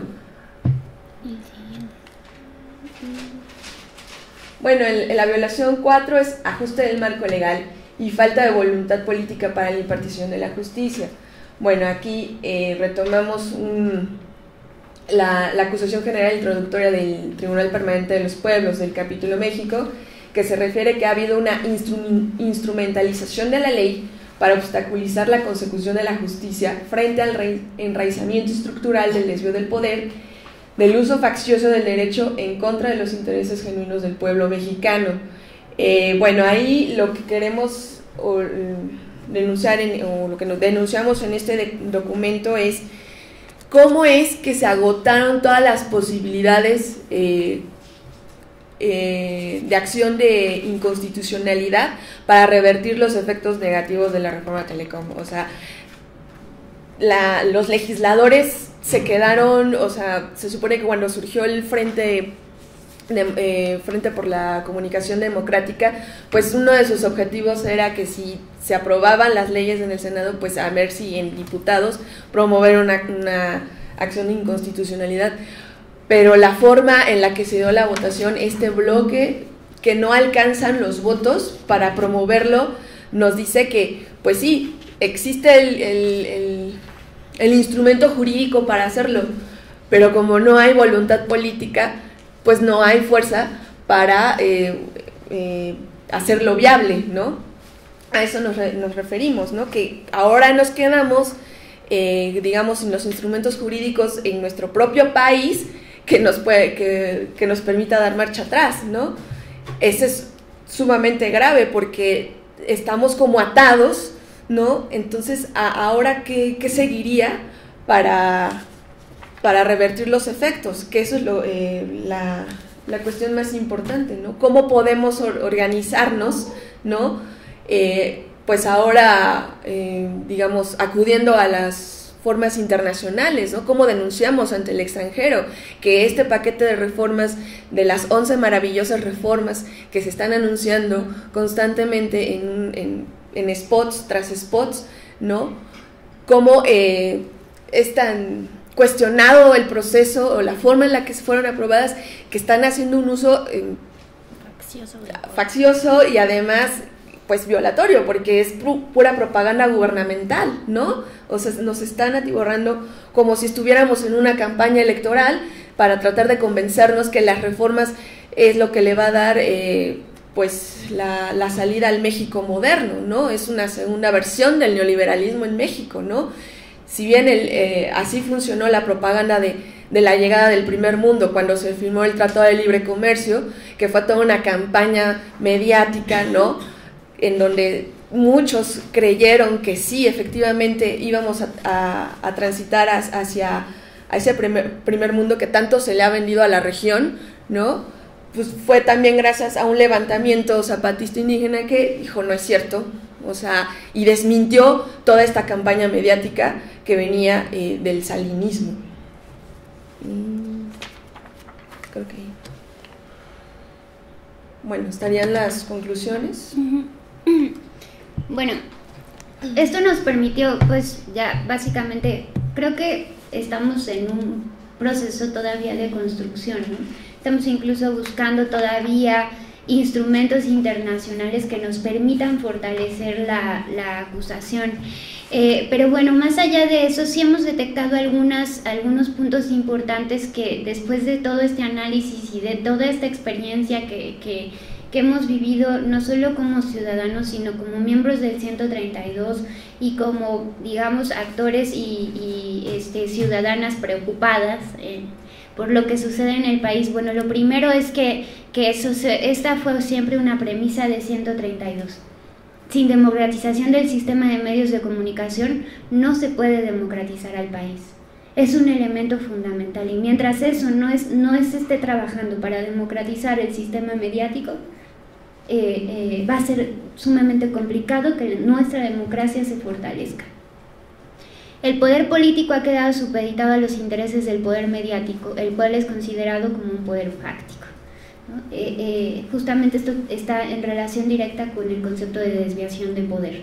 Bueno, en, en la violación cuatro es ajuste del marco legal y falta de voluntad política para la impartición de la justicia. Bueno, aquí eh, retomamos un, la, la acusación general introductoria del Tribunal Permanente de los Pueblos del capítulo México, que se refiere que ha habido una instru instrumentalización de la ley para obstaculizar la consecución de la justicia frente al enraizamiento estructural del desvío del poder, del uso faccioso del derecho en contra de los intereses genuinos del pueblo mexicano. Eh, bueno, ahí lo que queremos o, denunciar, en, o lo que nos denunciamos en este de, documento es cómo es que se agotaron todas las posibilidades eh, Eh, de acción de inconstitucionalidad para revertir los efectos negativos de la reforma Telecom. O sea, la, los legisladores se quedaron, o sea, se supone que cuando surgió el Frente de, eh, Frente por la Comunicación Democrática, pues uno de sus objetivos era que si se aprobaban las leyes en el Senado, pues a ver si en diputados promover una, una acción de inconstitucionalidad. Pero la forma en la que se dio la votación, este bloque que no alcanzan los votos para promoverlo, nos dice que, pues sí, existe el, el, el, el instrumento jurídico para hacerlo, pero como no hay voluntad política, pues no hay fuerza para eh, eh, hacerlo viable, ¿no? A eso nos, re, nos referimos, ¿no? Que ahora nos quedamos, eh, digamos, sin los instrumentos jurídicos en nuestro propio país que nos, puede, que, que nos permita dar marcha atrás, ¿no? Eso es sumamente grave porque estamos como atados, ¿no? Entonces, a, ¿ahora qué, qué seguiría para... para revertir los efectos? Que eso es lo, eh, la, la cuestión más importante, ¿no? ¿Cómo podemos or organizarnos, ¿no? Eh, pues ahora, eh, digamos, acudiendo a las formas internacionales, ¿no? ¿Cómo denunciamos ante el extranjero que este paquete de reformas, de las once maravillosas reformas que se están anunciando constantemente en, en, en spots tras spots, ¿no? ¿Cómo eh, es tan cuestionado el proceso o la forma en la que se fueron aprobadas, que están haciendo un uso eh, faccioso, faccioso y además pues violatorio, porque es pu pura propaganda gubernamental, ¿no? O sea, nos están atiborrando como si estuviéramos en una campaña electoral para tratar de convencernos que las reformas es lo que le va a dar eh, pues la, la salida al México moderno, ¿no? Es una segunda versión del neoliberalismo en México, ¿no? Si bien el, eh, así funcionó la propaganda de, de la llegada del primer mundo cuando se firmó el Tratado de Libre Comercio, que fue toda una campaña mediática, ¿no? En donde muchos creyeron que sí, efectivamente íbamos a, a, a transitar hacia a ese primer, primer mundo que tanto se le ha vendido a la región, ¿no? Pues fue también gracias a un levantamiento zapatista indígena que dijo, no es cierto, o sea, y desmintió toda esta campaña mediática que venía eh, del salinismo. Creo que... Bueno, estarían las conclusiones. Bueno, esto nos permitió, pues ya básicamente, creo que estamos en un proceso todavía de construcción, ¿no? Estamos incluso buscando todavía instrumentos internacionales que nos permitan fortalecer la, la acusación. Eh, pero bueno, más allá de eso, sí hemos detectado algunas, algunos puntos importantes que después de todo este análisis y de toda esta experiencia que, que, que hemos vivido, no solo como ciudadanos, sino como miembros del ciento treinta y dos y como, digamos, actores y, y este, ciudadanas preocupadas eh, por lo que sucede en el país. Bueno, lo primero es que, que eso se, esta fue siempre una premisa de ciento treinta y dos. Sin democratización del sistema de medios de comunicación no se puede democratizar al país. Es un elemento fundamental y mientras eso no, es, no es, esté trabajando para democratizar el sistema mediático, eh, eh, va a ser sumamente complicado que nuestra democracia se fortalezca. El poder político ha quedado supeditado a los intereses del poder mediático, el cual es considerado como un poder fáctico, ¿no? Eh, eh, justamente esto está en relación directa con el concepto de desviación de poder.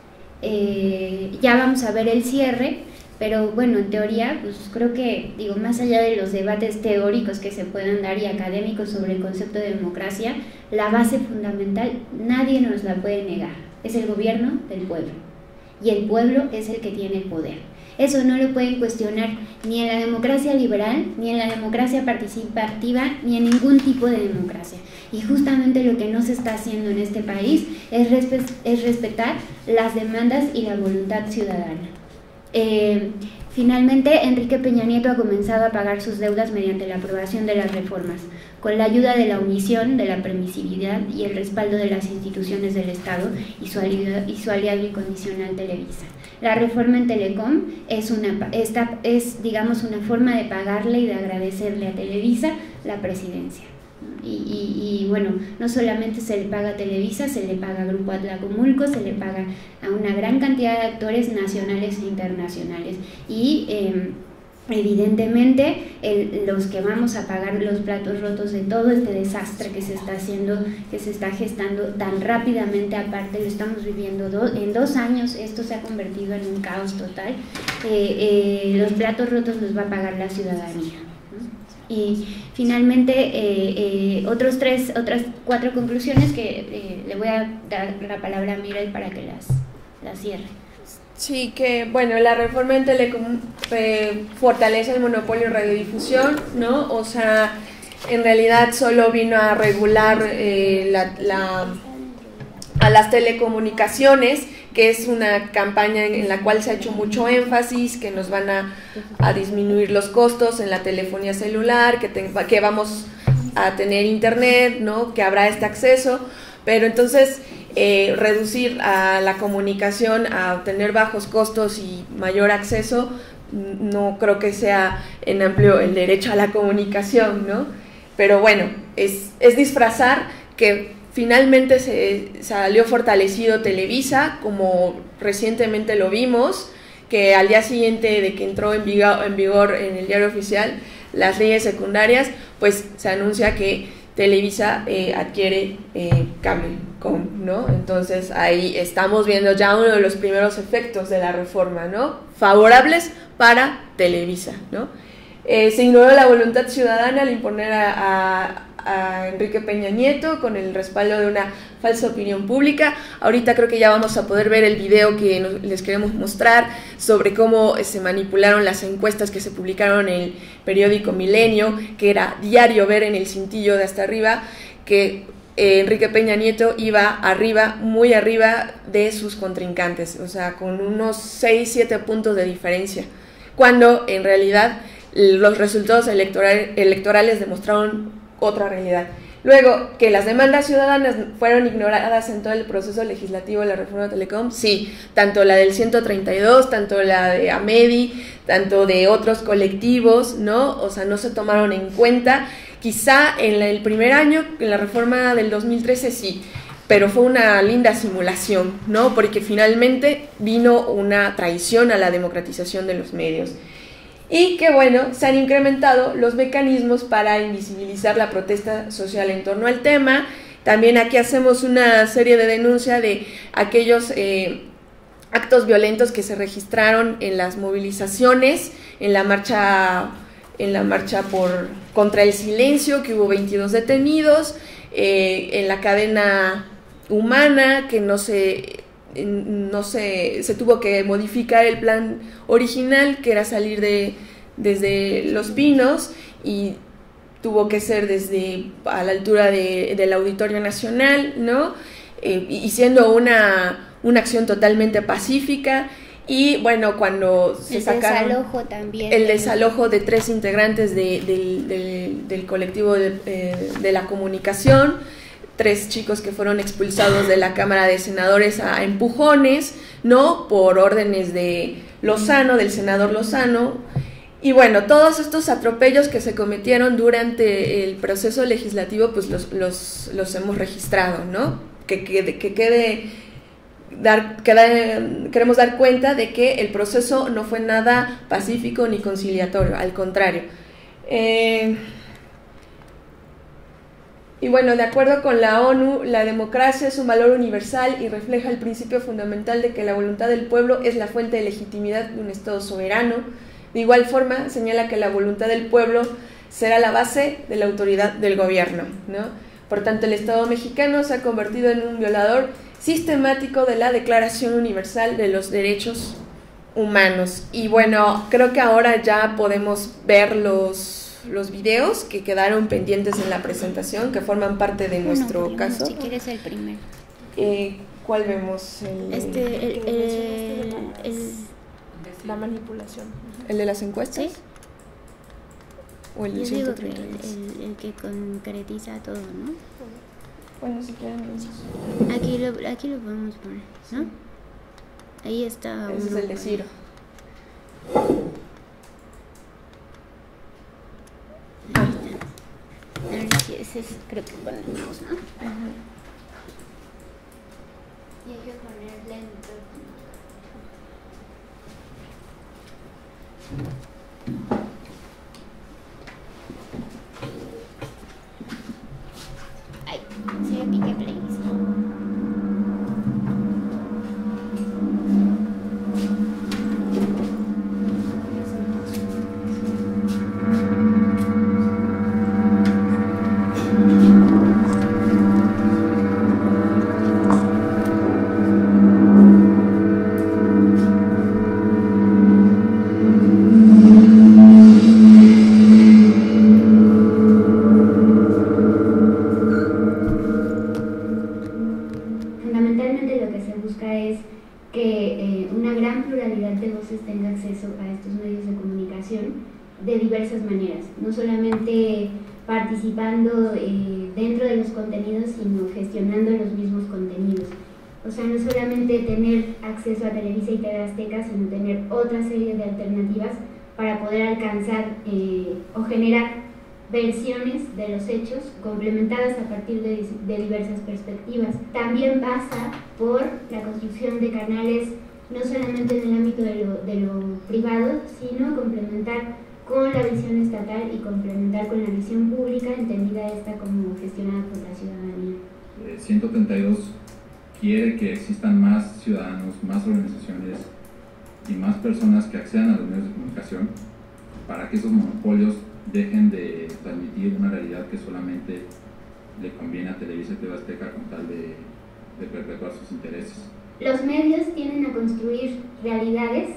Eh, ya vamos a ver el cierre, pero bueno, en teoría, pues creo que, digo, más allá de los debates teóricos que se puedan dar y académicos sobre el concepto de democracia, la base fundamental nadie nos la puede negar, es el gobierno del pueblo, y el pueblo es el que tiene el poder. Eso no lo pueden cuestionar ni en la democracia liberal, ni en la democracia participativa, ni en ningún tipo de democracia. Y justamente lo que no se está haciendo en este país es, respe es respetar las demandas y la voluntad ciudadana. Eh, finalmente, Enrique Peña Nieto ha comenzado a pagar sus deudas mediante la aprobación de las reformas, con la ayuda de la omisión, de la permisividad y el respaldo de las instituciones del Estado y su aliado, y su aliado incondicional Televisa. La reforma en Telecom es, una, esta, es, digamos, una forma de pagarle y de agradecerle a Televisa la presidencia. Y, y, y bueno, no solamente se le paga a Televisa, se le paga a Grupo Atlacomulco, se le paga a una gran cantidad de actores nacionales e internacionales. Y eh, evidentemente el, los que vamos a pagar los platos rotos de todo este desastre que se está haciendo, que se está gestando tan rápidamente, aparte lo estamos viviendo do, en dos años, esto se ha convertido en un caos total, eh, eh, los platos rotos los va a pagar la ciudadanía, ¿no? Y finalmente eh, eh, otros tres, otras cuatro conclusiones que eh, le voy a dar la palabra a Mireille para que las, las cierre. Sí, que bueno, la reforma en Telecom eh, fortalece el monopolio de radiodifusión, ¿no? O sea, en realidad solo vino a regular eh, la, la, a las telecomunicaciones, que es una campaña en, en la cual se ha hecho mucho énfasis, que nos van a, a disminuir los costos en la telefonía celular, que, te, que vamos a tener internet, ¿no? Que habrá este acceso, pero entonces eh, reducir a la comunicación a obtener bajos costos y mayor acceso, no creo que sea en amplio el derecho a la comunicación, ¿no? Pero bueno, es, es disfrazar que finalmente se salió fortalecido Televisa, como recientemente lo vimos, que al día siguiente de que entró en vigor, en vigor en el diario oficial las leyes secundarias, pues se anuncia que Televisa eh, adquiere eh, Cablecom, ¿no? Entonces ahí estamos viendo ya uno de los primeros efectos de la reforma, ¿no? Favorables para Televisa, ¿no? Eh, se ignoró la voluntad ciudadana al imponer a, a, a Enrique Peña Nieto con el respaldo de una falsa opinión pública. Ahorita creo que ya vamos a poder ver el video que nos, les queremos mostrar sobre cómo se manipularon las encuestas que se publicaron en el periódico Milenio, que era diario ver en el cintillo de hasta arriba que eh, Enrique Peña Nieto iba arriba, muy arriba de sus contrincantes, o sea, con unos seis, siete puntos de diferencia, cuando en realidad los resultados electoral, electorales demostraron otra realidad. Luego, que las demandas ciudadanas fueron ignoradas en todo el proceso legislativo de la reforma de Telecom, sí, tanto la del ciento treinta y dos, tanto la de Amedi, tanto de otros colectivos, ¿no? O sea, no se tomaron en cuenta. Quizá en la, el primer año, en la reforma del dos mil trece, sí, pero fue una linda simulación, ¿no? Porque finalmente vino una traición a la democratización de los medios. Y que bueno, se han incrementado los mecanismos para invisibilizar la protesta social en torno al tema. También aquí hacemos una serie de denuncia de aquellos eh, actos violentos que se registraron en las movilizaciones, en la marcha, en la marcha por, contra el silencio, que hubo veintidós detenidos, eh, en la cadena humana, que no se... no se, se tuvo que modificar el plan original, que era salir de, desde Los Pinos, y tuvo que ser desde a la altura de, del Auditorio Nacional, ¿no? Eh, y siendo una, una acción totalmente pacífica. Y bueno, cuando se el sacaron desalojo también, el desalojo de tres integrantes de, del, del, del colectivo de, eh, de la comunicación, tres chicos que fueron expulsados de la Cámara de Senadores a empujones, ¿no? Por órdenes de Lozano, del senador Lozano. Y bueno, todos estos atropellos que se cometieron durante el proceso legislativo, pues los, los, los hemos registrado, ¿no? Que quede, que quede dar, queda, queremos dar cuenta de que el proceso no fue nada pacífico ni conciliatorio, al contrario. Eh... Y bueno, de acuerdo con la ONU, la democracia es un valor universal y refleja el principio fundamental de que la voluntad del pueblo es la fuente de legitimidad de un Estado soberano. De igual forma, señala que la voluntad del pueblo será la base de la autoridad del gobierno, ¿no? Por tanto, el Estado mexicano se ha convertido en un violador sistemático de la Declaración Universal de los Derechos Humanos. Y bueno, creo que ahora ya podemos ver los... los videos que quedaron pendientes en la presentación, que forman parte de nuestro Uno, primero, caso. Si quieres el primero. Eh, ¿Cuál vemos? El, Este, el, el, el, la manipulación. ¿El de las encuestas? ¿Sí? ¿O el Yo del digo ciento que treinta y dos? el, el que concretiza todo, ¿no? Bueno, si quieren. Aquí lo, aquí lo podemos poner, ¿no? Sí. Ahí está. Ese uno, es el de Ciro. Ahí está. Sí, ese es, creo que ponemos, ¿no? Uh-huh. Y hay que ponerle el micrófono. solamente participando eh, dentro de los contenidos, sino gestionando los mismos contenidos. O sea, no solamente tener acceso a Televisa y T V Azteca, sino tener otra serie de alternativas para poder alcanzar eh, o generar versiones de los hechos complementadas a partir de, de diversas perspectivas. También pasa por la construcción de canales no solamente en el ámbito de lo, de lo privado, sino complementar con la visión estatal y complementar con la visión pública, entendida esta como gestionada por la ciudadanía. Eh, ciento treinta y dos quiere que existan más ciudadanos, más organizaciones y más personas que accedan a los medios de comunicación para que esos monopolios dejen de transmitir una realidad que solamente le conviene a Televisa y T V Azteca con tal de, de perpetuar sus intereses. Los medios tienden a construir realidades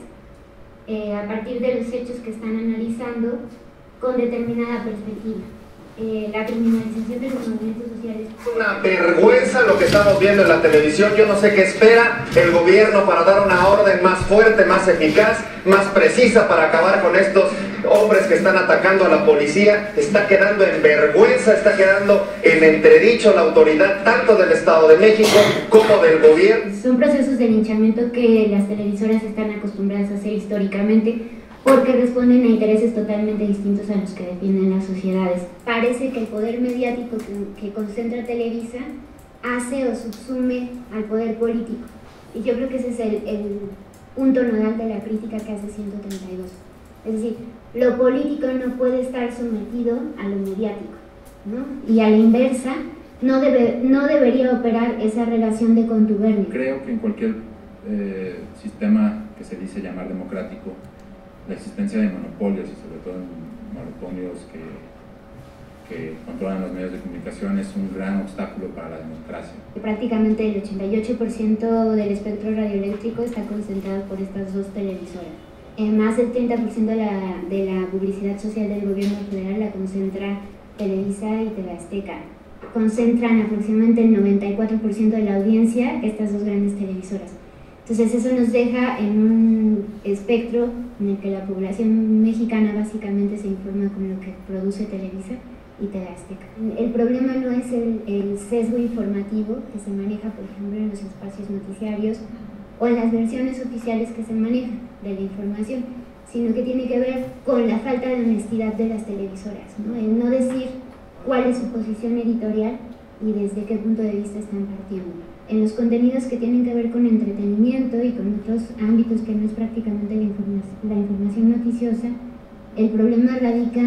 eh, a partir de los hechos que están analizando con determinada perspectiva. Eh, la criminalización de los movimientos sociales. Una vergüenza lo que estamos viendo en la televisión. Yo no sé qué espera el gobierno para dar una orden más fuerte, más eficaz, más precisa para acabar con estos hombres que están atacando a la policía. Está quedando en vergüenza, está quedando en entredicho la autoridad tanto del Estado de México como del gobierno. Son procesos de linchamiento que las televisoras están acostumbradas a hacer históricamente, porque responden a intereses totalmente distintos a los que defienden las sociedades. Parece que el poder mediático que, que concentra Televisa hace o subsume al poder político. Y yo creo que ese es el, el punto nodal de la crítica que hace ciento treinta y dos. Es decir, lo político no puede estar sometido a lo mediático, ¿no? Y a la inversa, no, debe, no debería operar esa relación de contubernio. Creo que en cualquier eh, sistema que se dice llamar democrático, la existencia de monopolios, y sobre todo monopolios que, que controlan los medios de comunicación, es un gran obstáculo para la democracia. Prácticamente el ochenta y ocho por ciento del espectro radioeléctrico está concentrado por estas dos televisoras. Eh, más del treinta por ciento de la, de la publicidad social del gobierno federal la concentra Televisa y T V Azteca. Concentran aproximadamente el noventa y cuatro por ciento de la audiencia estas dos grandes televisoras. Entonces eso nos deja en un espectro en el que la población mexicana básicamente se informa con lo que produce Televisa y T V Azteca. El problema no es el, el sesgo informativo que se maneja, por ejemplo, en los espacios noticiarios o en las versiones oficiales que se manejan de la información, sino que tiene que ver con la falta de honestidad de las televisoras, ¿no? El no decir cuál es su posición editorial y desde qué punto de vista están partiendo. En los contenidos que tienen que ver con entretenimiento y con otros ámbitos que no es prácticamente la, informa la información noticiosa, el problema radica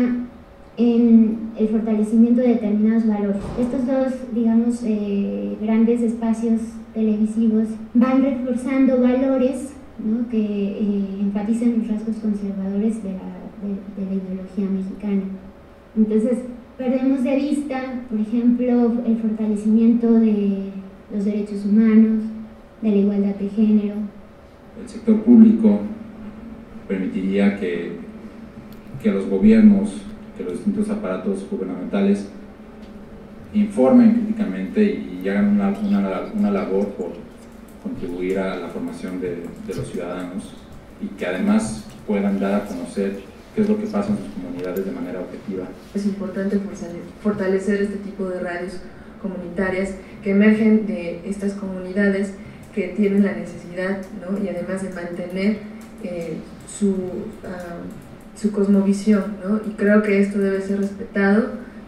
en el fortalecimiento de determinados valores. Estos dos, digamos, eh, grandes espacios televisivos van reforzando valores, ¿no?, que eh, enfatizan los rasgos conservadores de la, de, de la ideología mexicana. Entonces, perdemos de vista, por ejemplo, el fortalecimiento de los derechos humanos, de la igualdad de género. El sector público permitiría que, que los gobiernos, que los distintos aparatos gubernamentales informen críticamente y hagan una, una, una labor por contribuir a la formación de, de los ciudadanos, y que además puedan dar a conocer qué es lo que pasa en sus comunidades de manera objetiva. Es importante fortalecer este tipo de radios comunitarias que emergen de estas comunidades que tienen la necesidad, ¿no?, y además de mantener eh, su, uh, su cosmovisión, ¿no? Y creo que esto debe ser respetado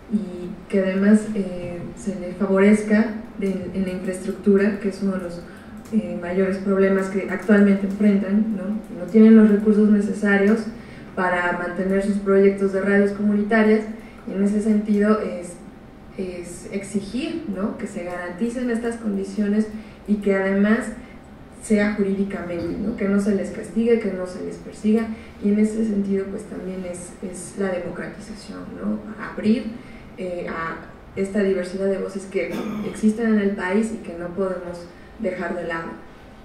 y que además eh, se le favorezca de, en la infraestructura, que es uno de los eh, mayores problemas que actualmente enfrentan, ¿no? No tienen los recursos necesarios para mantener sus proyectos de radios comunitarias, y en ese sentido es es exigir, ¿no?, que se garanticen estas condiciones y que además sea jurídicamente, ¿no?, que no se les castigue, que no se les persiga, y en ese sentido pues también es, es la democratización, ¿no?, abrir eh, a esta diversidad de voces que existen en el país y que no podemos dejar de lado.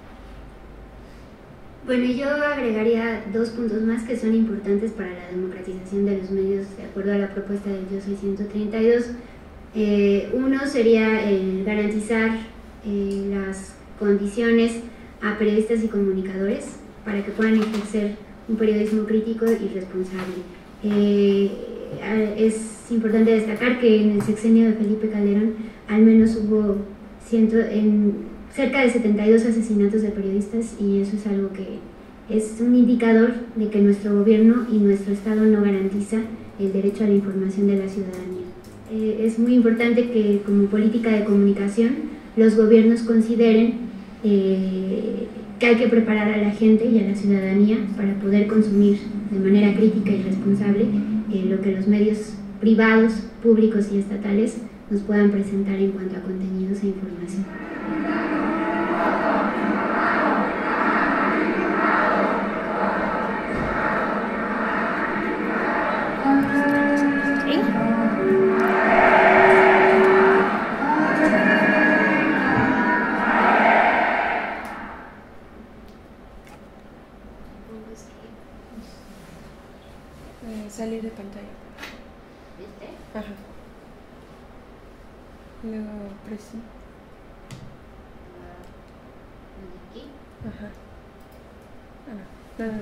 Bueno, yo agregaría dos puntos más que son importantes para la democratización de los medios de acuerdo a la propuesta del Yo Soy ciento treinta y dos. Eh, uno sería el garantizar eh, las condiciones a periodistas y comunicadores para que puedan ejercer un periodismo crítico y responsable. Eh, eh, es importante destacar que en el sexenio de Felipe Calderón al menos hubo ciento, en, cerca de setenta y dos asesinatos de periodistas, y eso es algo que es un indicador de que nuestro gobierno y nuestro Estado no garantiza el derecho a la información de la ciudadanía. Eh, es muy importante que como política de comunicación los gobiernos consideren eh, que hay que preparar a la gente y a la ciudadanía para poder consumir de manera crítica y responsable eh, lo que los medios privados, públicos y estatales nos puedan presentar en cuanto a contenidos e información. Salir de pantalla. ¿Viste? Ajá. Luego presi. ¿Aquí? Ajá. Ah, no, no, no.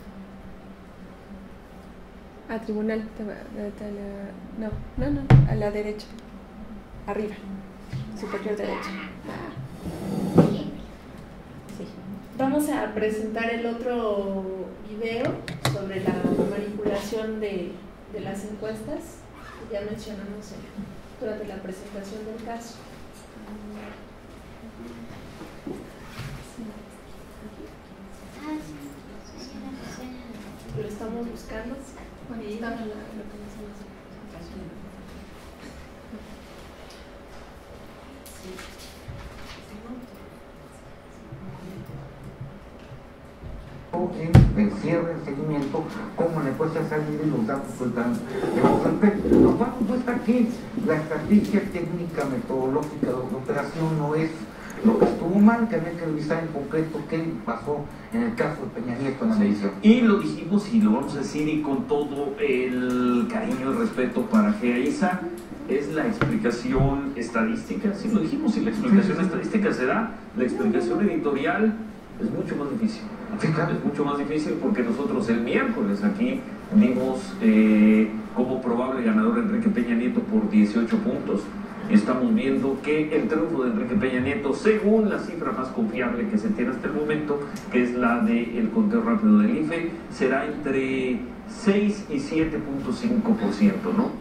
A tribunal. Te va, te, te, no, no, no. A la derecha. Arriba. Superior derecha. Ah. Sí. Vamos a presentar el otro video sobre la manipulación de, de las encuestas que ya mencionamos en, durante la presentación del caso. Lo estamos buscando. Bueno, ahí está la, lo que hacemos. en el cierre del seguimiento, como la encuesta salir y los datos pues dan de lo cual muestra que la estrategia técnica metodológica de la operación no es lo que estuvo mal, que había que revisar en concreto qué pasó en el caso de Peña Nieto en la medición. Y lo dijimos y lo vamos a decir, y con todo el cariño y respeto para G A I S A, es la explicación estadística, sí lo dijimos, si la explicación sí, sí, sí. estadística se da, la explicación editorial es mucho más difícil. Sí, claro. Es mucho más difícil porque nosotros el miércoles aquí vimos eh, como probable ganador Enrique Peña Nieto por dieciocho puntos. Estamos viendo que el triunfo de Enrique Peña Nieto, según la cifra más confiable que se tiene hasta el momento, que es la del conteo rápido del I F E, será entre seis y siete punto cinco por ciento, ¿no?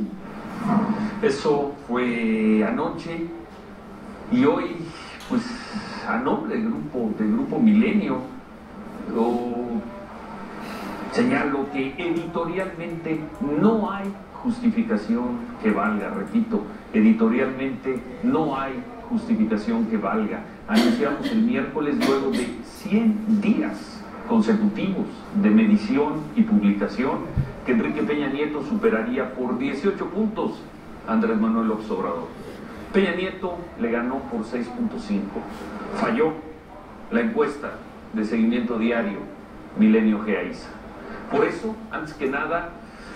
Eso fue anoche y hoy, pues a nombre del grupo, del grupo Milenio, lo señalo que editorialmente no hay justificación que valga, repito, editorialmente no hay justificación que valga. Anunciamos el miércoles, luego de cien días consecutivos de medición y publicación, que Enrique Peña Nieto superaría por dieciocho puntos a Andrés Manuel López Obrador. Peña Nieto le ganó por seis punto cinco. Falló la encuesta de seguimiento diario Milenio G A I S A. Por eso, antes que nada,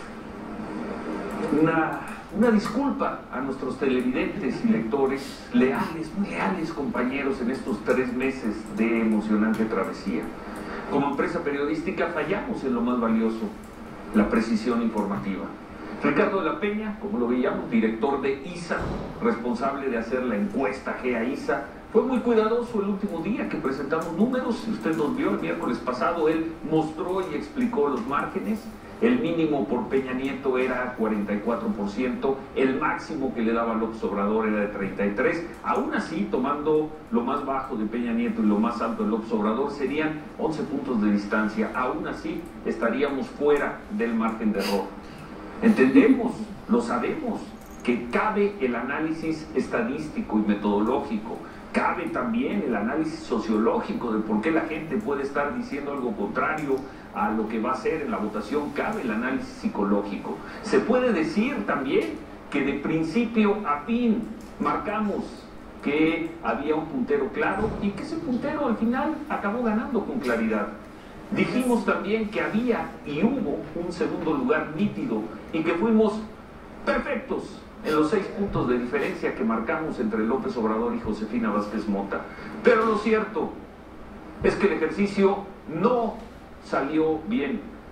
una, una disculpa a nuestros televidentes y lectores, leales, muy leales compañeros en estos tres meses de emocionante travesía. Como empresa periodística fallamos en lo más valioso, la precisión informativa. Ricardo de la Peña, como lo veíamos, director de I S A, responsable de hacer la encuesta G A I S A, fue muy cuidadoso el último día que presentamos números. Si usted nos vio el miércoles pasado, él mostró y explicó los márgenes. El mínimo por Peña Nieto era cuarenta y cuatro por ciento, el máximo que le daba López Obrador era de treinta y tres por ciento. Aún así, tomando lo más bajo de Peña Nieto y lo más alto de López Obrador, serían once puntos de distancia. Aún así, estaríamos fuera del margen de error. Entendemos, lo sabemos, que cabe el análisis estadístico y metodológico, cabe también el análisis sociológico de por qué la gente puede estar diciendo algo contrario a lo que va a ser en la votación, cabe el análisis psicológico. Se puede decir también que de principio a fin marcamos que había un puntero claro y que ese puntero al final acabó ganando con claridad. Dijimos también que había y hubo un segundo lugar nítido y que fuimos perfectos en los seis puntos de diferencia que marcamos entre López Obrador y Josefina Vázquez Mota. Pero lo cierto es que el ejercicio no salió bien.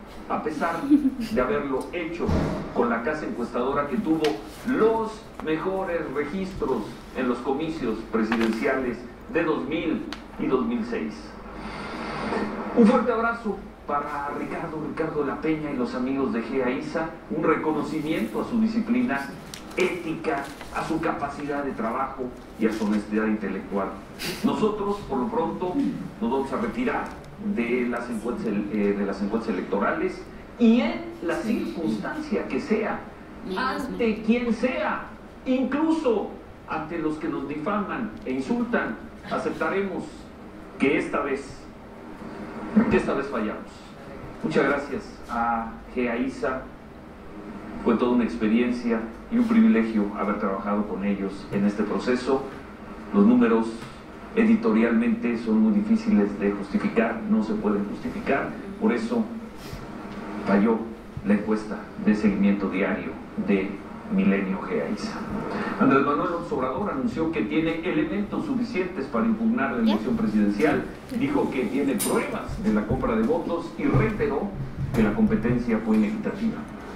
a pesar de haberlo hecho con la casa encuestadora que tuvo los mejores registros en los comicios presidenciales de dos mil y dos mil seis. Un fuerte abrazo para Ricardo, Ricardo de la Peña y los amigos de GEAISA, un reconocimiento a su disciplina ética, a su capacidad de trabajo y a su honestidad intelectual. Nosotros, por lo pronto, nos vamos a retirar de las encuestas, eh, de las encuestas electorales y en la circunstancia que sea, ante quien sea, incluso ante los que nos difaman e insultan, aceptaremos que esta vez, que esta vez fallamos. Muchas gracias a GEAISA, fue toda una experiencia y un privilegio haber trabajado con ellos en este proceso. Los números editorialmente son muy difíciles de justificar, no se pueden justificar, por eso falló la encuesta de seguimiento diario de Milenio GEAISA. Andrés Manuel López Obrador anunció que tiene elementos suficientes para impugnar la elección presidencial, dijo que tiene pruebas de la compra de votos y reiteró que la competencia fue inequitativa.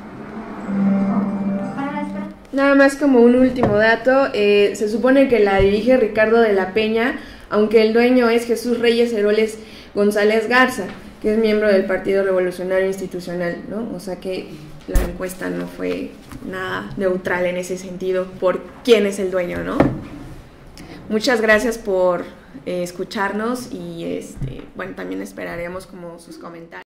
Nada más como un último dato, eh, se supone que la dirige Ricardo de la Peña, aunque el dueño es Jesús Reyes Heroles González Garza, que es miembro del Partido Revolucionario Institucional, ¿no? O sea que la encuesta no fue nada neutral en ese sentido por quién es el dueño, ¿no? Muchas gracias por eh, escucharnos y este, bueno, también esperaremos como sus comentarios.